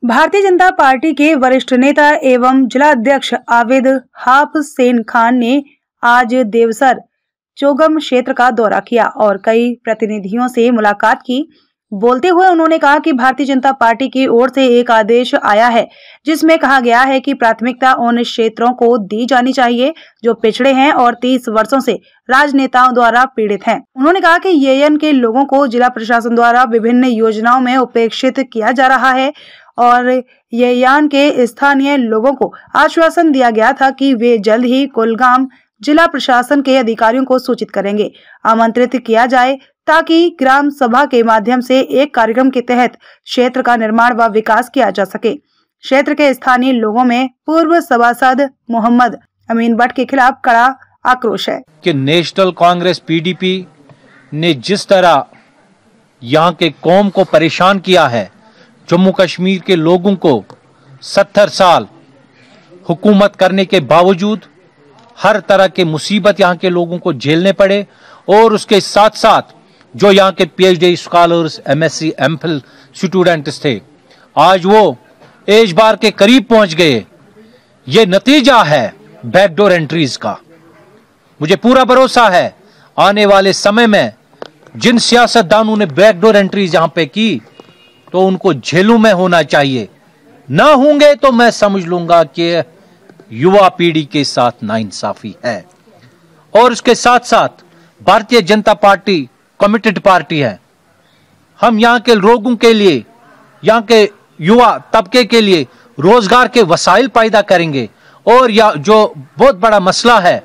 भारतीय जनता पार्टी के वरिष्ठ नेता एवं जिला अध्यक्ष आबिद हाफसेन खान ने आज देवसर चोगम क्षेत्र का दौरा किया और कई प्रतिनिधियों से मुलाकात की। बोलते हुए उन्होंने कहा कि भारतीय जनता पार्टी की ओर से एक आदेश आया है जिसमें कहा गया है कि प्राथमिकता उन क्षेत्रों को दी जानी चाहिए जो पिछड़े हैं और 30 वर्षों से राजनेताओं द्वारा पीड़ित हैं। उन्होंने कहा कि येयन के लोगों को जिला प्रशासन द्वारा विभिन्न योजनाओं में उपेक्षित किया जा रहा है और येयान के स्थानीय लोगों को आश्वासन दिया गया था कि वे जल्द ही कुलगाम जिला प्रशासन के अधिकारियों को सूचित करेंगे, आमंत्रित किया जाए ताकि ग्राम सभा के माध्यम से एक कार्यक्रम के तहत क्षेत्र का निर्माण व विकास किया जा सके। क्षेत्र के स्थानीय लोगों में पूर्व सभासद मोहम्मद अमीन भट्ट के खिलाफ कड़ा आक्रोश है कि नेशनल कांग्रेस पीडीपी ने जिस तरह यहाँ के कौम को परेशान किया है, जम्मू कश्मीर के लोगों को 70 साल हुकूमत करने के बावजूद हर तरह के मुसीबत यहाँ के लोगों को झेलने पड़े और उसके साथ साथ जो यहाँ के PhD scholars, MSc, MPhil students थे, आज वो एज बार के करीब पहुंच गए। ये नतीजा है बैकडोर एंट्रीज का। मुझे पूरा भरोसा है आने वाले समय में जिन सियासतदानों ने बैकडोर एंट्रीज यहाँ पे की तो उनको जेलों में होना चाहिए। ना होंगे तो मैं समझ लूंगा कि युवा पीढ़ी के साथ नाइंसाफी है। और उसके साथ साथ भारतीय जनता पार्टी कमिटेड पार्टी है। हम यहाँ के लोगों के लिए, यहाँ के युवा तबके के लिए रोजगार के वसाइल पैदा करेंगे। और या जो बहुत बड़ा मसला है,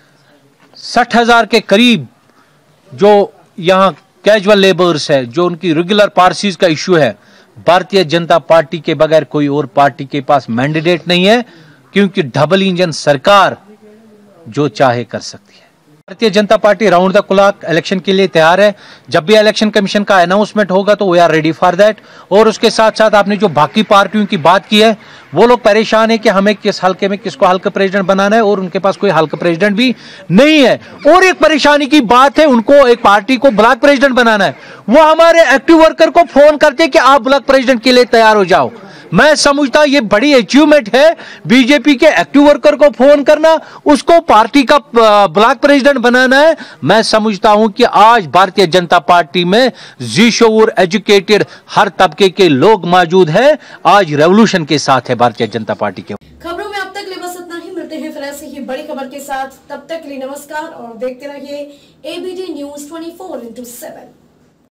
60,000 के करीब जो यहाँ कैजुअल लेबर्स है, जो उनकी रेगुलर पार्सीज का इश्यू है, भारतीय जनता पार्टी के बगैर कोई और पार्टी के पास मैंडेट नहीं है, क्योंकि डबल इंजन सरकार जो चाहे कर सकती है। Bharatiya Janata party round the clock election के लिए तैयार है। जब भी इलेक्शन कमीशन का अनाउंसमेंट होगा तो we are ready for that. और उसके साथ साथ आपने जो बाकी पार्टियों की बात की है, वो लोग परेशान है कि हमें किस हल्के में किसको हल्का प्रेसिडेंट बनाना है और उनके पास कोई हल्का प्रेसिडेंट भी नहीं है। और एक परेशानी की बात है, उनको एक पार्टी को ब्लॉक प्रेसिडेंट बनाना है। वो हमारे एक्टिव वर्कर को फोन करते कि आप ब्लॉक प्रेसिडेंट के लिए तैयार हो जाओ। मैं समझता ये बड़ी अचीवमेंट है बीजेपी के एक्टिव वर्कर को फोन करना, उसको पार्टी का ब्लॉक प्रेसिडेंट बनाना है। मैं समझता हूं कि आज भारतीय जनता पार्टी में ज़ीशोर एजुकेटेड हर तबके के लोग मौजूद हैं। आज रेवोल्यूशन के साथ है भारतीय जनता पार्टी के। खबरों में अब तक लिए बस इतना ही। मिलते हैं फिर ऐसे ही बड़ी खबर के साथ। तब तक के लिए नमस्कार और देखते रहिए ABD News 24/7।